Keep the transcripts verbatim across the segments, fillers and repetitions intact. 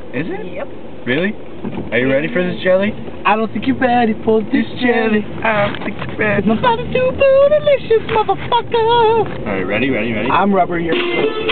Is it? Yep. Really? Are you ready for this jelly? I don't think you're ready for this jelly. I don't think you're ready. My body's too bootylicious, motherfucker. Alright, ready, ready, ready? I'm rubber here.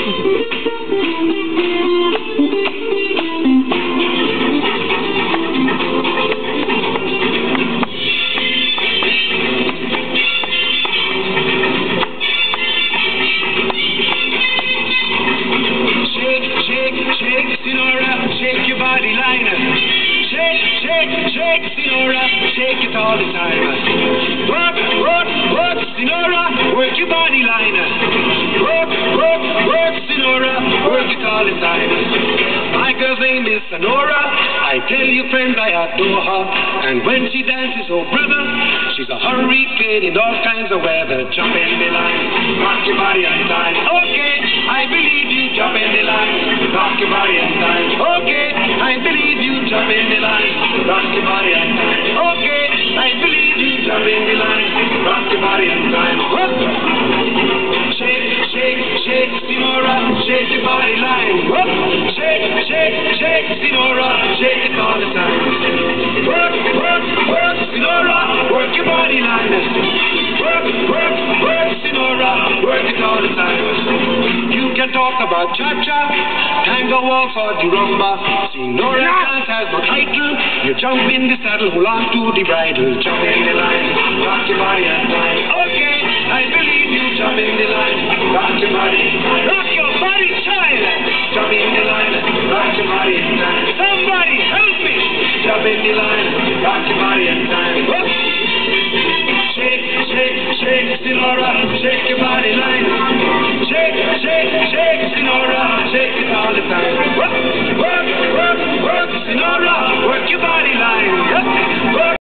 Shake, Senora, shake your body liner. Shake, shake, shake, Senora, shake it all the time. Work, work, work, Senora, work your body liner. Work, work, work, Senora, work it all the time. My girl's name is Senora. I tell you, friends, I adore her. And when she dances, oh brother, she's a hurricane in all kinds of weather. Jump in the line, rock your body on time. Okay, I believe you. Jump in the line, rock your body on time. Okay, I believe you. Jump in the line, rock your body on time. Okay, I believe you. Jump in the line, rock your body on time. Whoop. Shake, shake, shake, Senora, shake your body line. Whoop. Shake, shake, shake, Senora, shake it all the time. Work, work, work, Senora, work your body line. Work, work, work, Senora, work it all the time. You can talk about cha-cha, tango waltz or the rumba. Senora dance has no title. You jump in the saddle, hold on to the bridle. Jump in the line, rock your body and time. Okay, I believe you. Jump in the line, rock your body. Rock your body, child. Jump in the line, rock your body and time. Somebody help me. Jump in the line, rock your body and time. Whoop. Shake, shake, shake, Senora, shake your body line. Shake, shake, shake, Senora, shake it all the time.